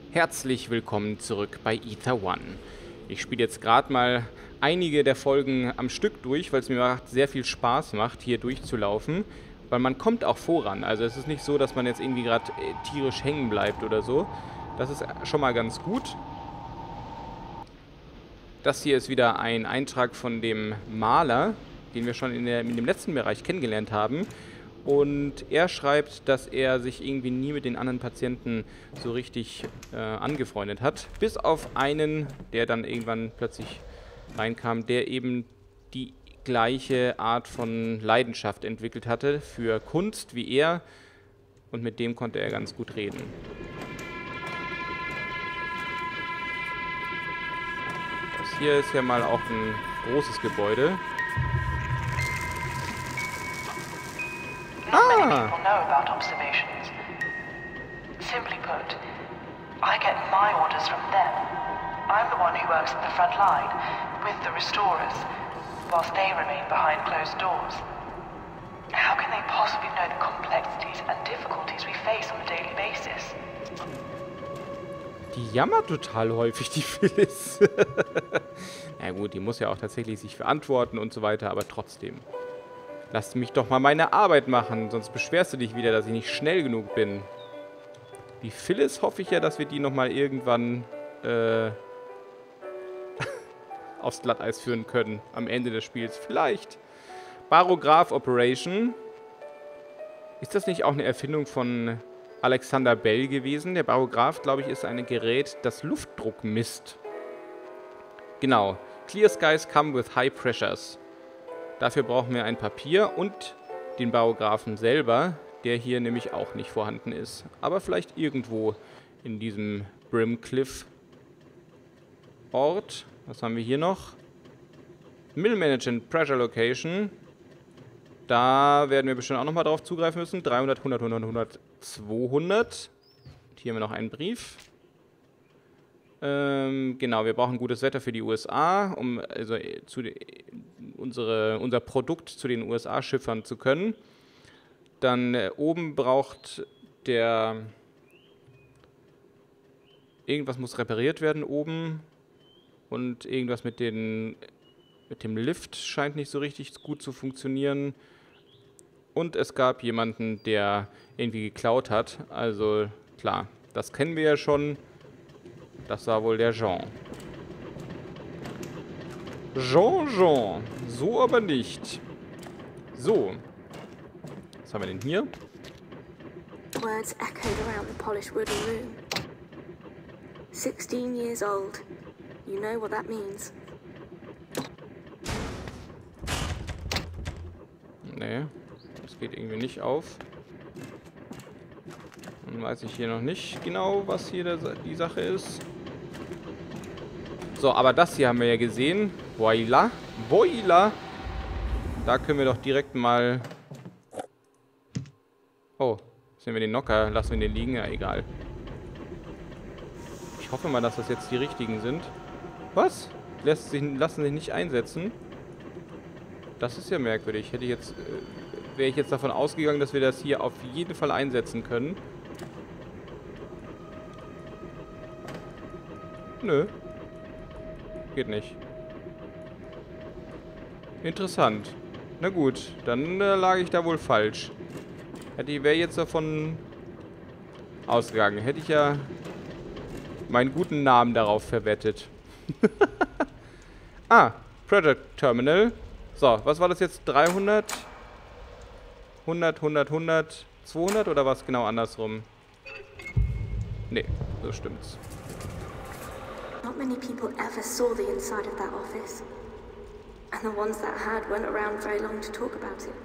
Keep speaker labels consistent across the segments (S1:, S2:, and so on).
S1: Herzlich willkommen zurück bei Ether One. Ich spiele jetzt gerade mal einige der Folgen am Stück durch, weil es mir sehr viel Spaß macht, hier durchzulaufen. Weil man kommt auch voran. Also es ist nicht so, dass man jetzt irgendwie gerade tierisch hängen bleibt oder so. Das ist schon mal ganz gut. Das hier ist wieder ein Eintrag von dem Maler, den wir schon in dem letzten Bereich kennengelernt haben. Und er schreibt, dass er sich irgendwie nie mit den anderen Patienten so richtig angefreundet hat. Bis auf einen, der dann irgendwann plötzlich reinkam, der eben die gleiche Art von Leidenschaft entwickelt hatte für Kunst wie er. Und mit dem konnte er ganz gut reden. Das hier ist ja mal auch ein großes Gebäude.
S2: Not many people know about observations. Simply put, I get my orders from them. I'm the one who works at the front line, with the restorers, whilst they remain behind closed doors. How can they possibly know the complexities and difficulties we face on a daily basis?
S1: Die jammert total häufig, die Phyllis. Na gut, die muss ja auch tatsächlich sich verantworten und so weiter, aber trotzdem. Lass mich doch mal meine Arbeit machen, sonst beschwerst du dich wieder, dass ich nicht schnell genug bin. Die Phyllis hoffe ich ja, dass wir die nochmal irgendwann aufs Glatteis führen können. Am Ende des Spiels. Vielleicht. Barograph Operation. Ist das nicht auch eine Erfindung von Alexander Bell gewesen? Der Barograph, glaube ich, ist ein Gerät, das Luftdruck misst. Genau. Clear skies come with high pressures. Dafür brauchen wir ein Papier und den Barographen selber, der hier nämlich auch nicht vorhanden ist. Aber vielleicht irgendwo in diesem Brimcliff Ort. Was haben wir hier noch? Mill Management Pressure Location. Da werden wir bestimmt auch nochmal drauf zugreifen müssen. 300, 100, 100, 100, 200. Und hier haben wir noch einen Brief. Genau, wir brauchen gutes Wetter für die USA, um also unser Produkt zu den USA schiffern zu können. Dann oben braucht der... Irgendwas muss repariert werden oben. Und irgendwas mit dem Lift scheint nicht so richtig gut zu funktionieren. Und es gab jemanden, der irgendwie geklaut hat. Also klar, das kennen wir ja schon. Das war wohl der Jean. Jean. So aber nicht. So. Was haben wir denn hier?
S3: Words echoed around the polished wooden room. 16 years old. You know what that means.
S1: Nee, das geht irgendwie nicht auf. Dann weiß ich hier noch nicht genau, was hier die Sache ist. So, aber das hier haben wir ja gesehen. Voila. Da können wir doch direkt mal... Oh, sehen wir den Knocker? Lassen wir den liegen? Ja, egal. Ich hoffe mal, dass das jetzt die richtigen sind. Was? Lassen sich nicht einsetzen? Das ist ja merkwürdig. Wäre ich jetzt davon ausgegangen, dass wir das hier auf jeden Fall einsetzen können. Nö. Geht nicht. Interessant. Na gut, dann lag ich da wohl falsch. Wäre jetzt davon ausgegangen. Hätte ich ja meinen guten Namen darauf verwettet. Project Terminal. So, was war das jetzt? 300? 100, 100, 100, 200 oder was genau andersrum? Nee, so stimmt's.
S3: Not many people ever saw the inside of that office. And the ones that had weren't around very long to talk about it.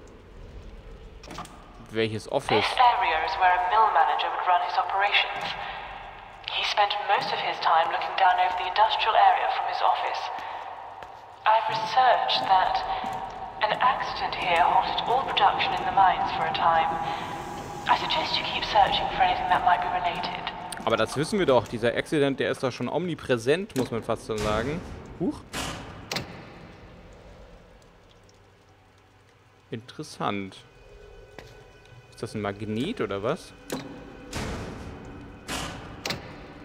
S1: Welches Office?
S2: This area is where a mill manager would run his operations. He spent most of his time looking down over the industrial area from his office. I've researched that an accident here halted all production in the mines for a time. I suggest you keep searching for anything that might be related.
S1: Aber das wissen wir doch. Dieser Accident, der ist doch schon omnipräsent, muss man fast so sagen. Huch. Interessant. Ist das ein Magnet oder was?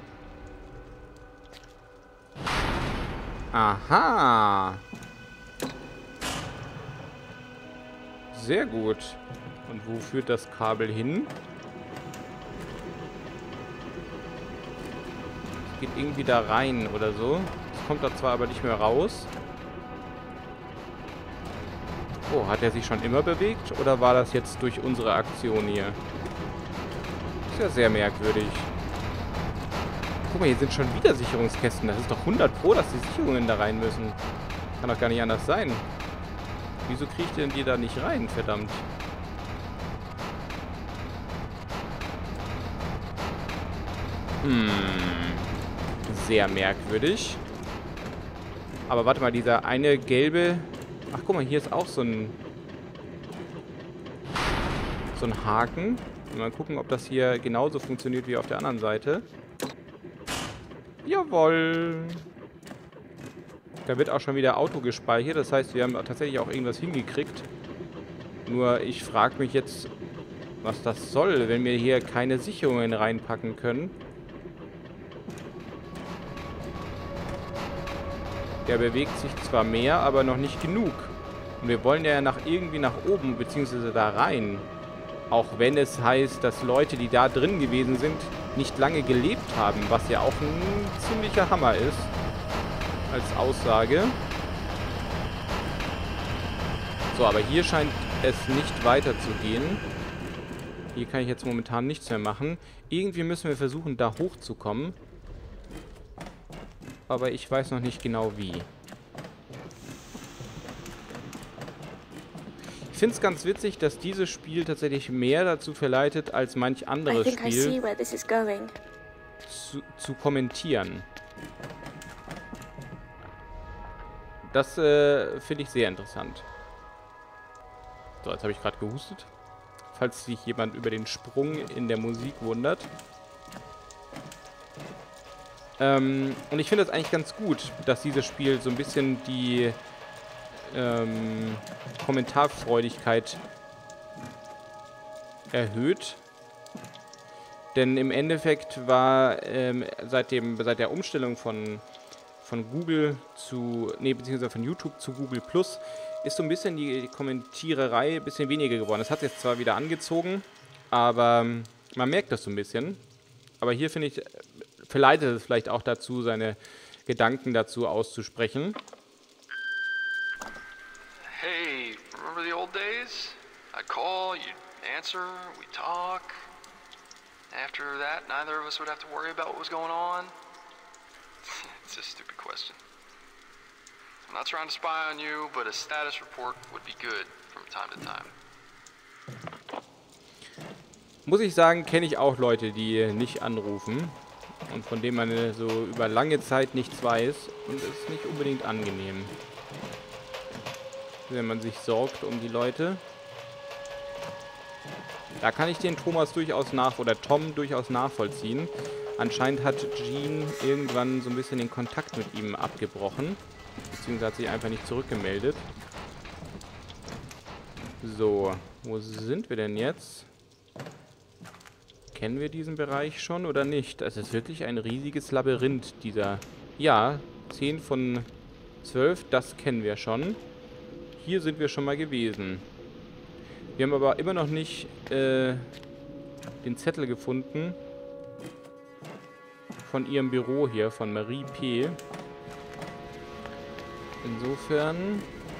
S1: Aha. Sehr gut. Und wo führt das Kabel hin? Es geht irgendwie da rein oder so. Es kommt da zwar aber nicht mehr raus. Oh, hat er sich schon immer bewegt? Oder war das jetzt durch unsere Aktion hier? Ist ja sehr merkwürdig. Guck mal, hier sind schon wieder Sicherungskästen. Das ist doch 100 Pro, dass die Sicherungen da rein müssen. Kann doch gar nicht anders sein. Wieso kriegt denn die da nicht rein, verdammt? Sehr merkwürdig. Aber warte mal, dieser eine gelbe... Ach, guck mal, hier ist auch so ein Haken. Mal gucken, ob das hier genauso funktioniert wie auf der anderen Seite. Jawohl. Da wird auch schon wieder Auto gespeichert. Das heißt, wir haben tatsächlich auch irgendwas hingekriegt. Nur ich frage mich jetzt, was das soll, wenn wir hier keine Sicherungen reinpacken können. Der bewegt sich zwar mehr, aber noch nicht genug. Und wir wollen ja irgendwie nach oben, beziehungsweise da rein. Auch wenn es heißt, dass Leute, die da drin gewesen sind, nicht lange gelebt haben. Was ja auch ein ziemlicher Hammer ist. Als Aussage. So, aber hier scheint es nicht weiterzugehen. Hier kann ich jetzt momentan nichts mehr machen. Irgendwie müssen wir versuchen, da hochzukommen. Aber ich weiß noch nicht genau wie. Ich finde es ganz witzig, dass dieses Spiel tatsächlich mehr dazu verleitet, als manch anderes Spiel zu kommentieren. Das finde ich sehr interessant. So, jetzt habe ich gerade gehustet. Falls sich jemand über den Sprung in der Musik wundert. Und ich finde das eigentlich ganz gut, dass dieses Spiel so ein bisschen die Kommentarfreudigkeit erhöht. Denn im Endeffekt war seit der Umstellung von Google zu, beziehungsweise von YouTube zu Google Plus, ist so ein bisschen die Kommentiererei ein bisschen weniger geworden. Das hat jetzt zwar wieder angezogen, aber man merkt das so ein bisschen. Aber hier finde ich, verleitet es vielleicht auch dazu, seine Gedanken dazu auszusprechen.
S4: Hey, remember the old days? I'd call, you'd answer, we'd talk. After that, neither of us would have to worry about what was going on. It's a stupid question. I'm not trying to spy on you, but a status report would be good from time to time.
S1: Muss ich sagen, kenne ich auch Leute, die nicht anrufen und von denen man so über lange Zeit nichts weiß und es ist nicht unbedingt angenehm, wenn man sich sorgt um die Leute. Da kann ich den Thomas durchaus Tom durchaus nachvollziehen. Anscheinend hat Jean irgendwann so ein bisschen den Kontakt mit ihm abgebrochen. Beziehungsweise hat sich einfach nicht zurückgemeldet. So, wo sind wir denn jetzt? Kennen wir diesen Bereich schon oder nicht? Es ist wirklich ein riesiges Labyrinth, dieser... Ja, 10 von 12, das kennen wir schon. Hier sind wir schon mal gewesen. Wir haben aber immer noch nicht den Zettel gefunden von ihrem Büro hier, von Marie P. Insofern...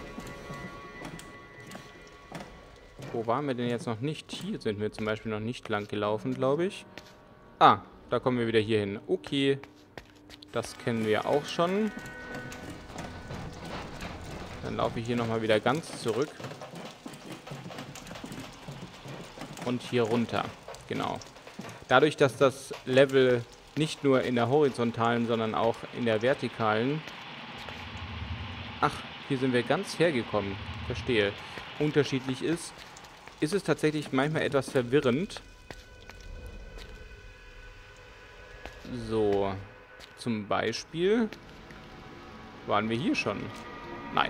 S1: Wo waren wir denn jetzt noch nicht? Hier sind wir zum Beispiel noch nicht lang gelaufen, glaube ich. Ah, da kommen wir wieder hier hin. Okay, das kennen wir auch schon. Dann laufe ich hier nochmal wieder ganz zurück. Und hier runter. Genau. Dadurch, dass das Level nicht nur in der horizontalen, sondern auch in der vertikalen... Ach, hier sind wir ganz hergekommen. Verstehe. Unterschiedlich ist es tatsächlich manchmal etwas verwirrend. So, zum Beispiel waren wir hier schon. Nein.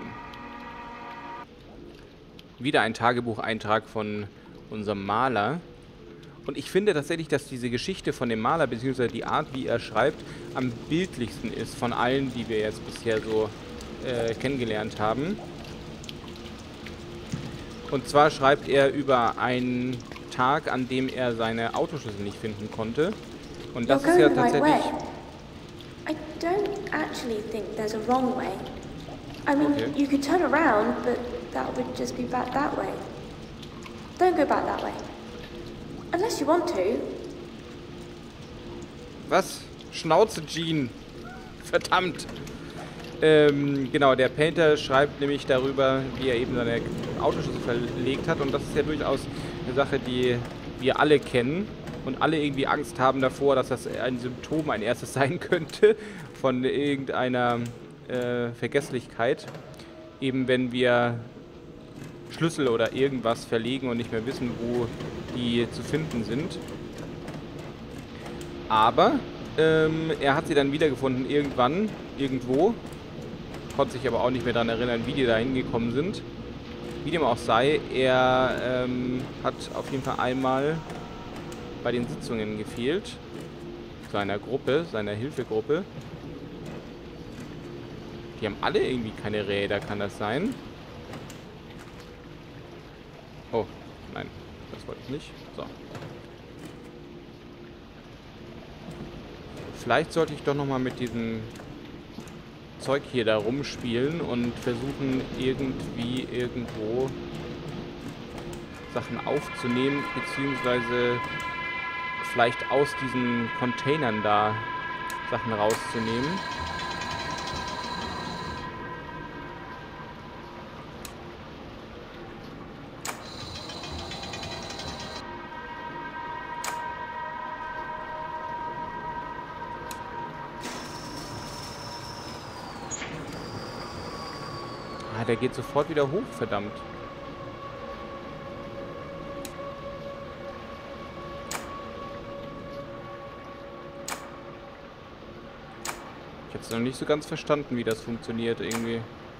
S1: Wieder ein Tagebucheintrag von unserem Maler. Und ich finde tatsächlich, dass diese Geschichte von dem Maler, beziehungsweise die Art, wie er schreibt, am bildlichsten ist von allen, die wir jetzt bisher so kennengelernt haben. Und zwar schreibt er über einen Tag, an dem er seine Autoschlüssel nicht finden konnte. Und das ist ja tatsächlich...
S3: I don't actually think there's a wrong way. I mean, you could turn around, but that would just be back that way. Don't go back that way. Unless you want to.
S1: Was? Schnauze, Jean. Verdammt. Genau, der Painter schreibt nämlich darüber, wie er eben seine Autoschlüssel verlegt hat. Und das ist ja durchaus eine Sache, die wir alle kennen. Und alle irgendwie Angst haben davor, dass das ein Symptom, ein erstes sein könnte von irgendeiner Vergesslichkeit. Eben wenn wir Schlüssel oder irgendwas verlegen und nicht mehr wissen, wo die zu finden sind. Aber er hat sie dann wiedergefunden irgendwann, irgendwo. Konnte sich aber auch nicht mehr daran erinnern, wie die da hingekommen sind. Wie dem auch sei, er hat auf jeden Fall einmal bei den Sitzungen gefehlt. Seiner Gruppe, seiner Hilfegruppe. Die haben alle irgendwie keine Räder, kann das sein? Oh, nein, das wollte ich nicht. So. Vielleicht sollte ich doch nochmal mit diesem Zeug hier da rumspielen und versuchen irgendwie irgendwo Sachen aufzunehmen, beziehungsweise vielleicht aus diesen Containern da Sachen rauszunehmen. Ah, der geht sofort wieder hoch, verdammt. Ich habe es noch nicht so ganz verstanden, wie das funktioniert irgendwie.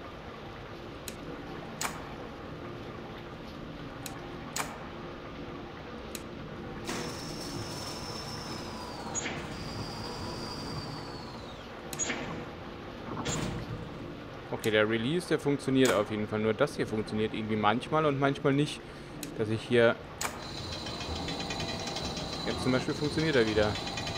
S1: Okay, der Release, der funktioniert auf jeden Fall. Nur das hier funktioniert irgendwie manchmal und manchmal nicht. Dass ich hier... Jetzt zum Beispiel funktioniert er wieder.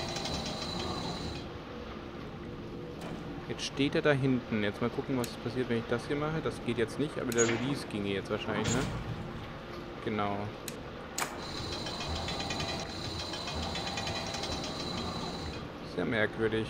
S1: Jetzt steht er da hinten. Jetzt mal gucken, was passiert, wenn ich das hier mache. Das geht jetzt nicht, aber der Release ginge jetzt wahrscheinlich, ne? Genau. Sehr merkwürdig.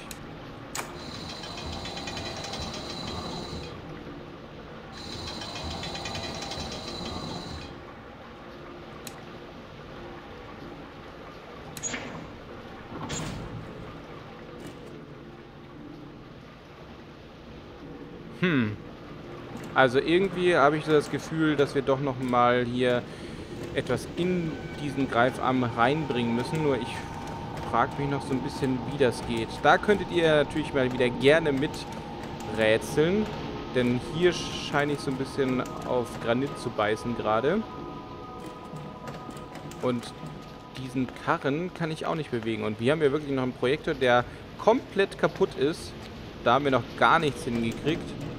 S1: Also irgendwie habe ich so das Gefühl, dass wir doch noch mal hier etwas in diesen Greifarm reinbringen müssen. Nur ich frage mich noch so ein bisschen, wie das geht. Da könntet ihr natürlich mal wieder gerne miträtseln. Denn hier scheine ich so ein bisschen auf Granit zu beißen gerade. Und diesen Karren kann ich auch nicht bewegen. Und wir haben ja wirklich noch einen Projektor, der komplett kaputt ist. Da haben wir noch gar nichts hingekriegt.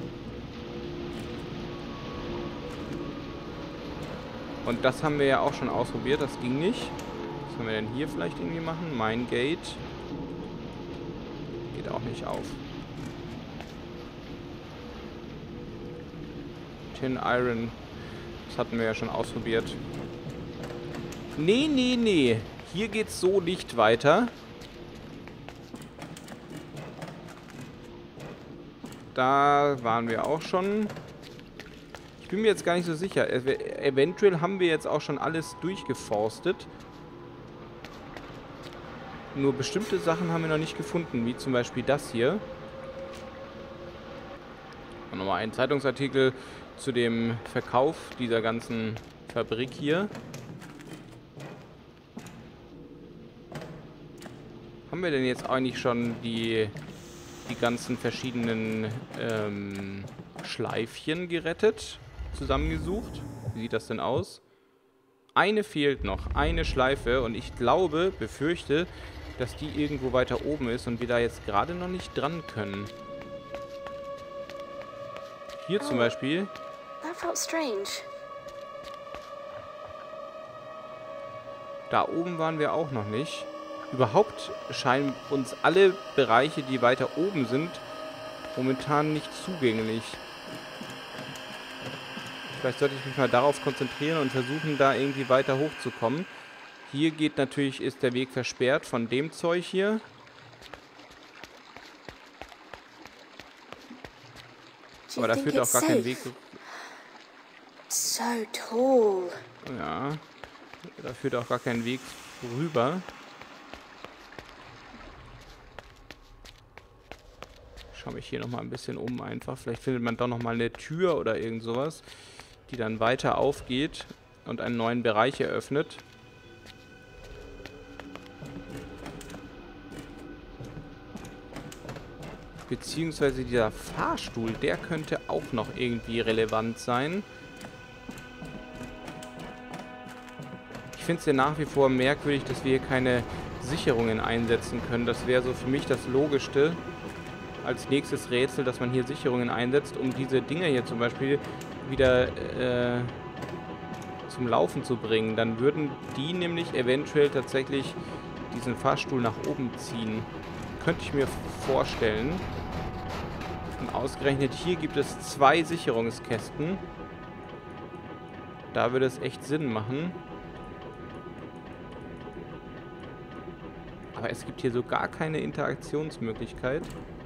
S1: Und das haben wir ja auch schon ausprobiert, das ging nicht. Was können wir denn hier vielleicht irgendwie machen? Mine Gate. Geht auch nicht auf. Tin Iron. Das hatten wir ja schon ausprobiert. Nee, nee, nee. Hier geht's so nicht weiter. Da waren wir auch schon. Ich bin mir jetzt gar nicht so sicher. Eventuell haben wir jetzt auch schon alles durchgeforstet. Nur bestimmte Sachen haben wir noch nicht gefunden, wie zum Beispiel das hier. Und nochmal ein Zeitungsartikel zu dem Verkauf dieser ganzen Fabrik hier. Haben wir denn jetzt eigentlich schon die ganzen verschiedenen Schleifchen gerettet? Zusammengesucht. Wie sieht das denn aus? Eine fehlt noch. Eine Schleife. Und ich glaube, befürchte, dass die irgendwo weiter oben ist und wir da jetzt gerade noch nicht dran können. Hier zum Beispiel.
S3: That felt strange.
S1: Da oben waren wir auch noch nicht. Überhaupt scheinen uns alle Bereiche, die weiter oben sind, momentan nicht zugänglich. Vielleicht sollte ich mich mal darauf konzentrieren und versuchen, da irgendwie weiter hochzukommen. Hier geht natürlich, ist der Weg versperrt von dem Zeug hier. Aber da führt auch gar kein Weg.
S3: So tall.
S1: Ja, da führt auch gar kein Weg rüber. Ich schaue mich hier nochmal ein bisschen um einfach. Vielleicht findet man doch nochmal eine Tür oder irgend sowas, die dann weiter aufgeht und einen neuen Bereich eröffnet. Beziehungsweise dieser Fahrstuhl, der könnte auch noch irgendwie relevant sein. Ich finde es ja nach wie vor merkwürdig, dass wir hier keine Sicherungen einsetzen können. Das wäre so für mich das Logischste als nächstes Rätsel, dass man hier Sicherungen einsetzt, um diese Dinger hier zum Beispiel wieder zum Laufen zu bringen. Dann würden die nämlich eventuell tatsächlich diesen Fahrstuhl nach oben ziehen. Könnte ich mir vorstellen. Und ausgerechnet hier gibt es 2 Sicherungskästen. Da würde es echt Sinn machen. Aber es gibt hier so gar keine Interaktionsmöglichkeit.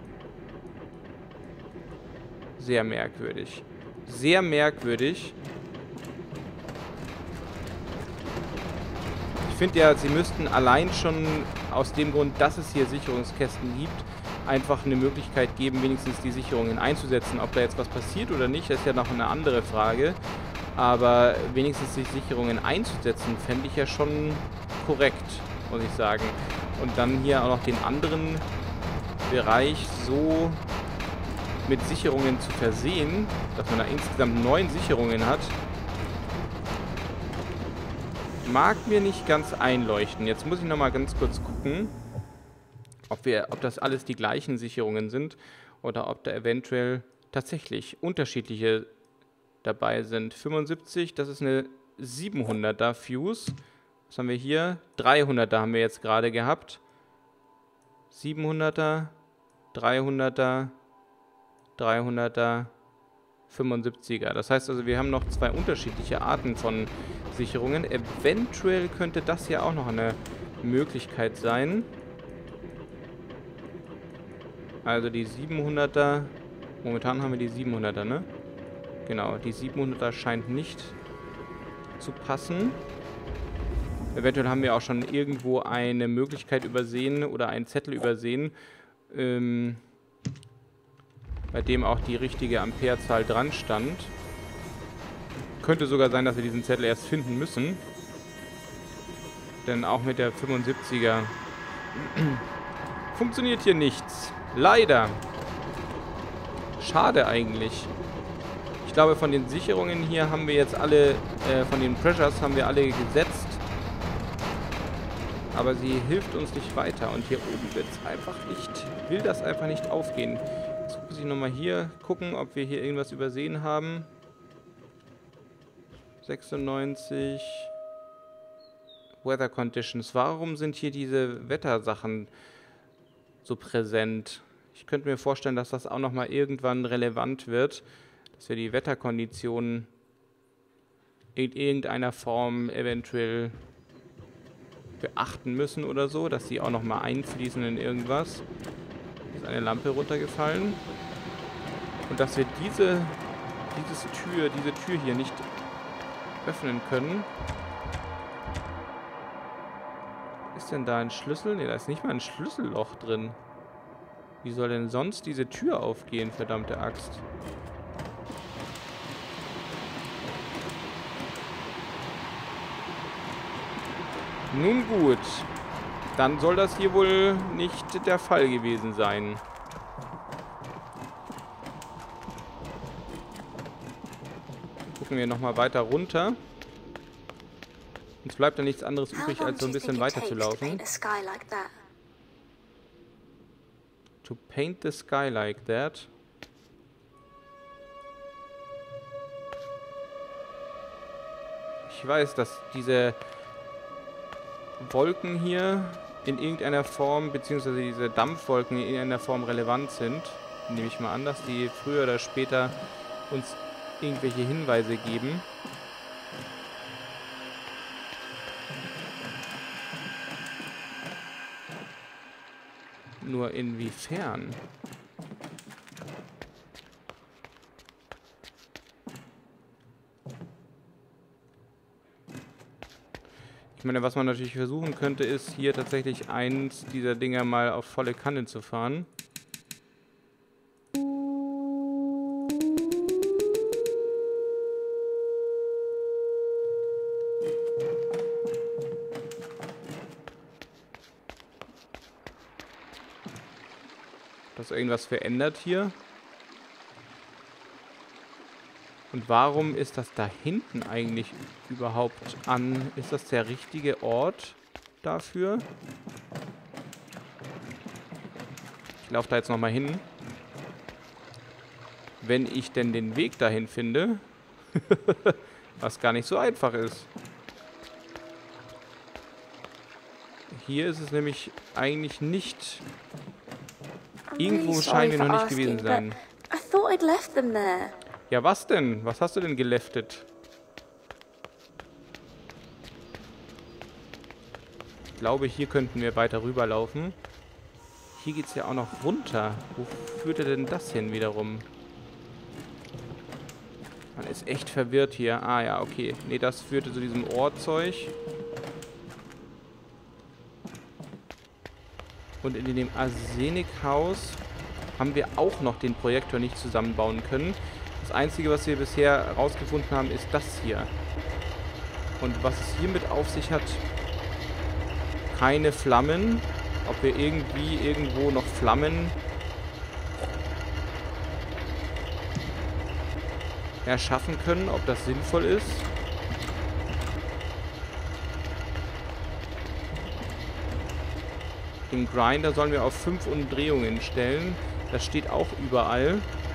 S1: Sehr merkwürdig. Sehr merkwürdig. Ich finde ja, sie müssten allein schon aus dem Grund, dass es hier Sicherungskästen gibt, einfach eine Möglichkeit geben, wenigstens die Sicherungen einzusetzen. Ob da jetzt was passiert oder nicht, das ist ja noch eine andere Frage. Aber wenigstens die Sicherungen einzusetzen, fände ich ja schon korrekt, muss ich sagen. Und dann hier auch noch den anderen Bereich so mit Sicherungen zu versehen, dass man da insgesamt 9 Sicherungen hat, mag mir nicht ganz einleuchten. Jetzt muss ich nochmal ganz kurz gucken, ob das alles die gleichen Sicherungen sind oder ob da eventuell tatsächlich unterschiedliche dabei sind. 75, das ist eine 700er Fuse. Was haben wir hier? 300er haben wir jetzt gerade gehabt. 700er, 300er, 300er, 75er. Das heißt also, wir haben noch 2 unterschiedliche Arten von Sicherungen. Eventuell könnte das hier auch noch eine Möglichkeit sein. Also die 700er, momentan haben wir die 700er, ne? Genau, die 700er scheint nicht zu passen. Eventuell haben wir auch schon irgendwo eine Möglichkeit übersehen oder einen Zettel übersehen, bei dem auch die richtige Amperezahl dran stand. Könnte sogar sein, dass wir diesen Zettel erst finden müssen. Denn auch mit der 75er funktioniert hier nichts. Leider. Schade eigentlich. Ich glaube, von den Sicherungen hier haben wir jetzt alle, von den Pressures haben wir alle gesetzt. Aber sie hilft uns nicht weiter. Und hier oben wird es einfach nicht, will das einfach nicht aufgehen. Jetzt muss ich nochmal hier gucken, ob wir hier irgendwas übersehen haben. 96. Weather Conditions. Warum sind hier diese Wettersachen so präsent? Ich könnte mir vorstellen, dass das auch nochmal irgendwann relevant wird. Dass wir die Wetterkonditionen in irgendeiner Form eventuell beachten müssen oder so, dass sie auch nochmal einfließen in irgendwas. Ist eine Lampe runtergefallen. Und dass wir diese Tür hier nicht öffnen können. Ist denn da ein Schlüssel? Ne, da ist nicht mal ein Schlüsselloch drin. Wie soll denn sonst diese Tür aufgehen, verdammte Axt? Nun gut, dann soll das hier wohl nicht der Fall gewesen sein. Gucken wir nochmal weiter runter. Uns bleibt ja nichts anderes übrig, als so ein bisschen weiter zu laufen. To paint the sky like that. Ich weiß, dass diese Wolken hier in irgendeiner Form, beziehungsweise diese Dampfwolken in irgendeiner Form relevant sind. Nehme ich mal an, dass die früher oder später uns irgendwelche Hinweise geben. Nur inwiefern? Ich meine, was man natürlich versuchen könnte, ist hier tatsächlich eins dieser Dinger mal auf volle Kanne zu fahren. Dass irgendwas verändert hier. Und warum ist das da hinten eigentlich überhaupt an? Ist das der richtige Ort dafür? Ich laufe da jetzt nochmal hin. Wenn ich denn den Weg dahin finde. Was gar nicht so einfach ist. Hier ist es nämlich eigentlich nicht... Irgendwo scheinen wir noch nicht gewesen sein. Ja, was denn? Was hast du denn geleftet? Ich glaube, hier könnten wir weiter rüberlaufen. Hier geht es ja auch noch runter. Wo führte denn das hin wiederum? Man ist echt verwirrt hier. Ah ja, okay. Nee, das führte zu diesem Ohrzeug. Und in dem Arsenikhaus haben wir auch noch den Projektor nicht zusammenbauen können. Das Einzige, was wir bisher herausgefunden haben, ist das hier. Und was es hiermit auf sich hat, keine Flammen. Ob wir irgendwie irgendwo noch Flammen erschaffen können, ob das sinnvoll ist. Den Grinder sollen wir auf 5 Umdrehungen stellen. Das steht auch überall.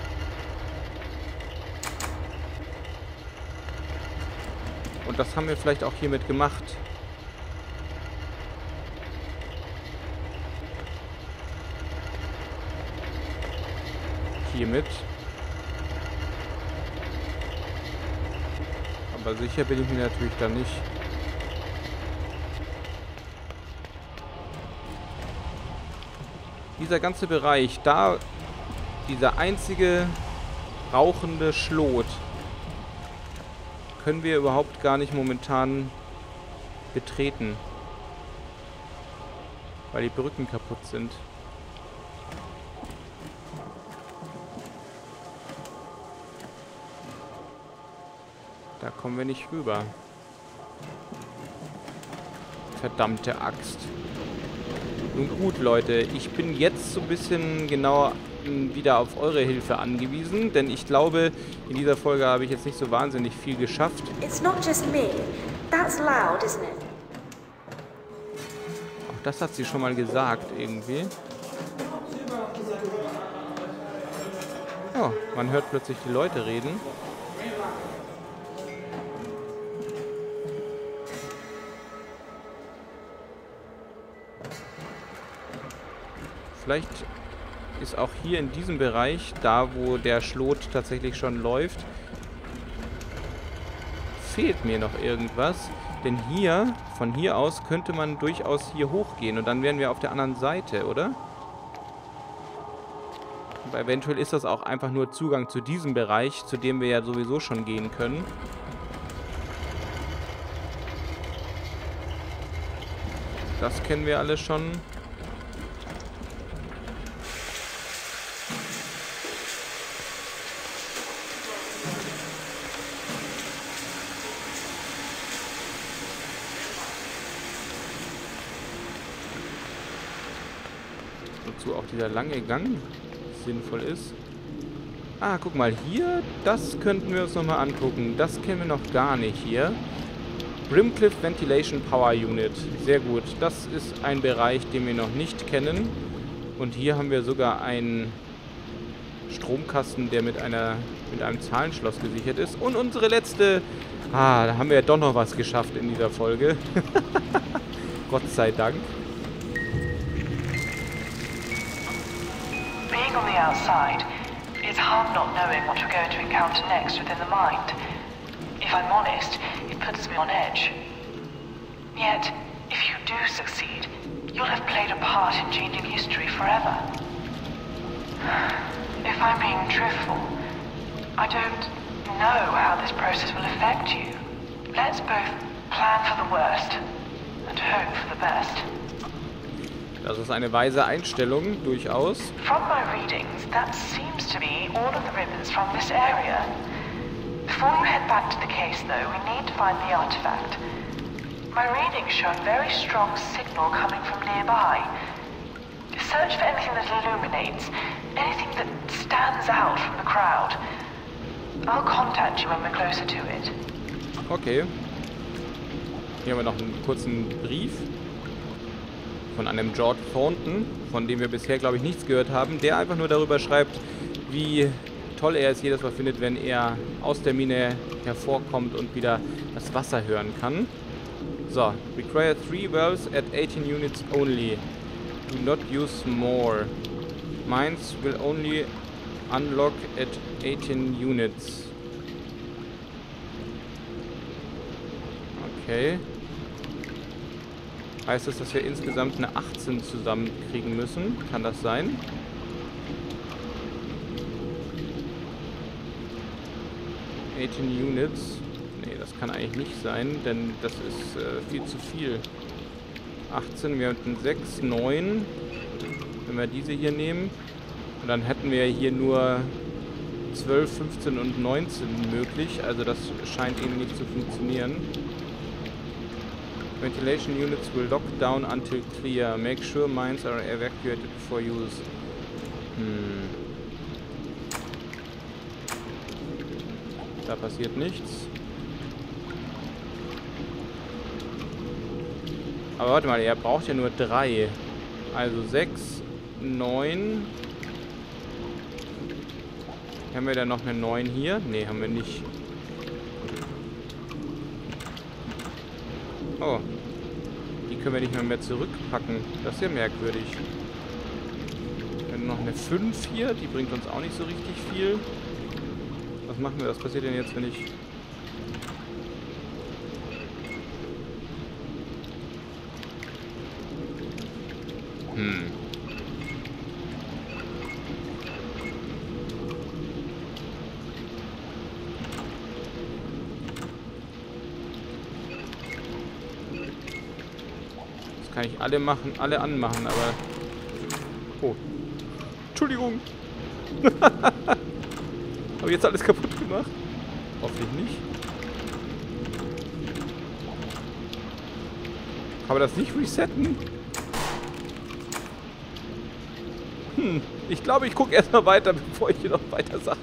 S1: Und das haben wir vielleicht auch hiermit gemacht. Hiermit. Aber sicher bin ich mir natürlich da nicht. Dieser ganze Bereich, da dieser einzige rauchende Schlot, können wir überhaupt gar nicht momentan betreten, weil die Brücken kaputt sind. Da kommen wir nicht rüber. Verdammte Axt. Nun gut, Leute, ich bin jetzt so ein bisschen genauer wieder auf eure Hilfe angewiesen, denn ich glaube, in dieser Folge habe ich jetzt nicht so wahnsinnig viel geschafft.
S3: It's not just me. That's loud, isn't it?
S1: Auch das hat sie schon mal gesagt, irgendwie. Ja, man hört plötzlich die Leute reden. Vielleicht ist auch hier in diesem Bereich, da wo der Schlot tatsächlich schon läuft, fehlt mir noch irgendwas. Denn hier, von hier aus, könnte man durchaus hier hochgehen und dann wären wir auf der anderen Seite, oder? Aber eventuell ist das auch einfach nur Zugang zu diesem Bereich, zu dem wir ja sowieso schon gehen können. Das kennen wir alle schon. Wozu auch dieser lange Gang sinnvoll ist. Ah, guck mal, hier, das könnten wir uns nochmal angucken. Das kennen wir noch gar nicht hier. Brimcliff Ventilation Power Unit. Sehr gut. Das ist ein Bereich, den wir noch nicht kennen. Und hier haben wir sogar einen Stromkasten, der mit einem Zahlenschloss gesichert ist. Und unsere letzte... Ah, da haben wir ja doch noch was geschafft in dieser Folge. Gott sei Dank.
S2: Being on the outside, it's hard not knowing what we're going to encounter next within the mind. If I'm honest, it puts me on edge. Yet, if you do succeed, you'll have played a part in changing history forever. If I'm being truthful, I don't know how this process will affect you. Let's both plan for the worst and hope for the best.
S1: Das ist eine weise Einstellung, durchaus.
S2: From my readings, that seems to be all of the ribbons from this area. Before you head back to the case, though, we need to find the artifact. My readings show a very strong signal coming from nearby. Search for anything that illuminates, anything that stands out from the crowd. I'll contact you when we're closer to it.
S1: Okay. Hier haben wir noch einen kurzen Brief von einem George Thornton, von dem wir bisher, glaube ich, nichts gehört haben, der einfach nur darüber schreibt, wie toll er es jedes Mal findet, wenn er aus der Mine hervorkommt und wieder das Wasser hören kann. So, require 3 valves at 18 units only. Do not use more. Mines will only unlock at 18 units. Okay. Heißt das, dass wir insgesamt eine 18 zusammenkriegen müssen? Kann das sein? Units. Nee, das kann eigentlich nicht sein, denn das ist viel zu viel. 18, wir hatten 6, 9. Wenn wir diese hier nehmen. Und dann hätten wir hier nur 12, 15 und 19 möglich. Also das scheint irgendwie nicht zu funktionieren. Ventilation units will lock down until clear. Make sure mines are evacuated before use. Da passiert nichts. Aber warte mal, er braucht ja nur 3. Also 6, 9. Haben wir dann noch eine 9 hier? Ne, haben wir nicht. Oh. Die können wir nicht mehr zurückpacken. Das ist ja merkwürdig. Wir haben noch eine 5 hier. Die bringt uns auch nicht so richtig viel. Was machen wir? Was passiert denn jetzt, wenn ich... Das kann ich alle machen, alle anmachen, aber... Oh. Entschuldigung. Habe ich jetzt alles kaputt gemacht? Hoffentlich nicht. Kann man das nicht resetten? Ich glaube, ich gucke erstmal weiter, bevor ich hier noch weiter Sachen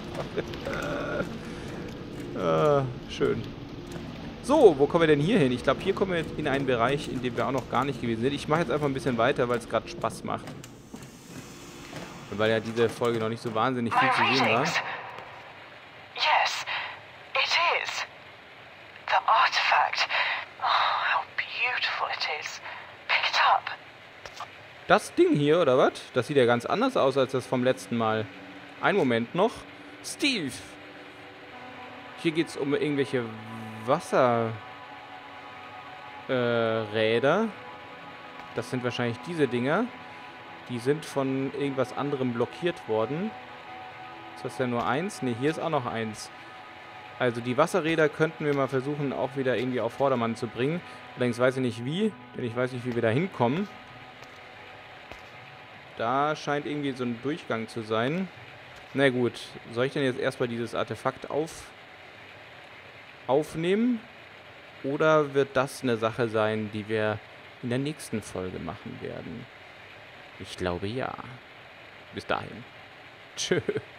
S1: mache. Schön. So, wo kommen wir denn hier hin? Ich glaube, hier kommen wir in einen Bereich, in dem wir auch noch gar nicht gewesen sind. Ich mache jetzt einfach ein bisschen weiter, weil es gerade Spaß macht. Und weil ja diese Folge noch nicht so wahnsinnig viel zu sehen war.
S2: Yes, it is. The artifact. Oh, how beautiful it is. Pick it up.
S1: Das Ding hier, oder was? Das sieht ja ganz anders aus als das vom letzten Mal. Einen Moment noch. Steve! Hier geht es um irgendwelche Wasserräder. Das sind wahrscheinlich diese Dinger. Die sind von irgendwas anderem blockiert worden. Ist das ja nur 1? Ne, hier ist auch noch 1. Also die Wasserräder könnten wir mal versuchen, auch wieder irgendwie auf Vordermann zu bringen. Allerdings weiß ich nicht wie, denn ich weiß nicht, wie wir da hinkommen. Da scheint irgendwie so ein Durchgang zu sein. Na gut, soll ich denn jetzt erstmal dieses Artefakt aufnehmen? Oder wird das eine Sache sein, die wir in der nächsten Folge machen werden? Ich glaube ja. Bis dahin. Tschö.